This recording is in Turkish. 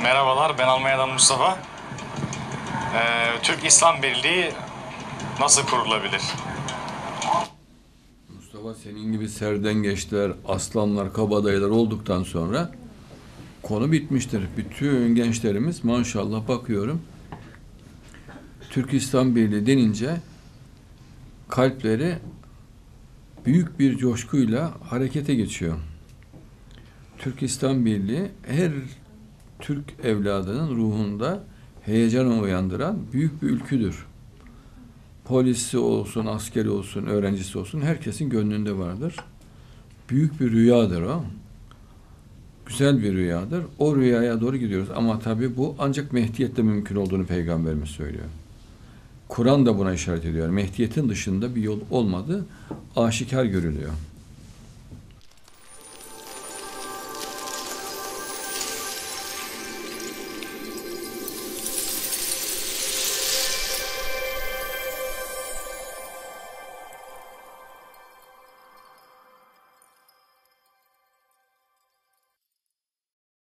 Merhabalar, ben Almanya'dan Mustafa. Türk İslam Birliği nasıl kurulabilir? Mustafa, senin gibi serdengeçler, aslanlar, kabadayılar olduktan sonra konu bitmiştir. Bütün gençlerimiz maşallah bakıyorum Türk İslam Birliği denince kalpleri büyük bir coşkuyla harekete geçiyor. Türk İslam Birliği her Türk evladının ruhunda heyecan uyandıran büyük bir ülküdür. Polisi olsun, askeri olsun, öğrencisi olsun herkesin gönlünde vardır. Büyük bir rüyadır o. Güzel bir rüyadır. O rüyaya doğru gidiyoruz. Ama tabii bu ancak Mehdiyet'te mümkün olduğunu Peygamberimiz söylüyor. Kur'an da buna işaret ediyor. Mehdiyet'in dışında bir yol olmadığı aşikar görülüyor.